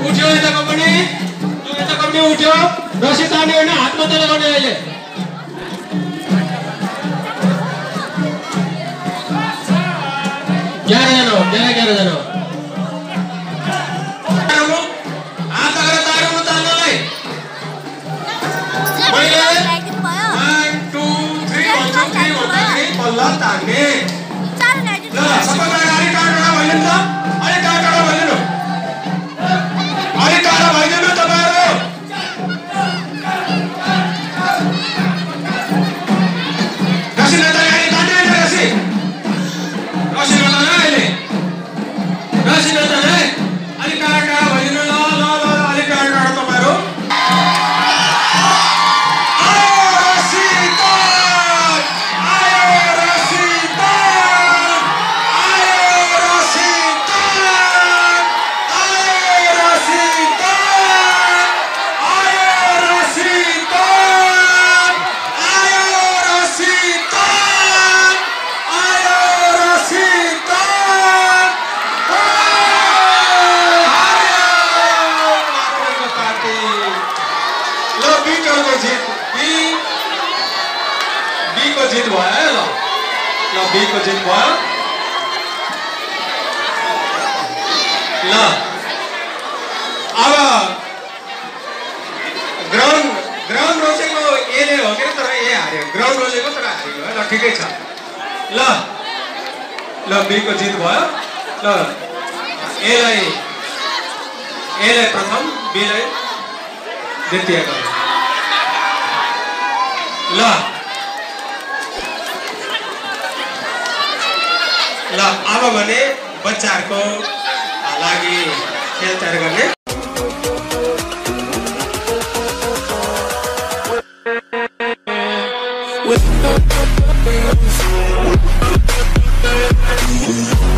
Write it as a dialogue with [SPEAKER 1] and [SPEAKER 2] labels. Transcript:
[SPEAKER 1] उठ्यो यताको पनि उठ्यो रसी तान्ने होइन हात मात्रै लगाउने अहिले 11 जना हो 11 जना हो हात अगाडि तान्नु तान्नलाई मैले 1 2 3 बल्ल तान्ने ल सबैजना अगाडि टाढा भइदिनु त अलि टाढा भइदिनु अलि टाढा भइदिनु तपाईहरु रसी नताने अलि तान्ने रसी नताने अहिले रसी नताने अलि टाढा भइदिनु ल अलि टाढा तपाईहरु जीत भयो ल बी को जीत भयो ल अब ग्राउन्ड रोजेको एले हो के तर ए हार्यो ग्राउन्ड रोजेको तर हार्यो ल ठिकै छ ल बी को जीत भयो ल एलाई प्रथम बी लाई द्वितीय गर्यो ल अब भने बच्चाहरुको लागि खेल तयार गर्ने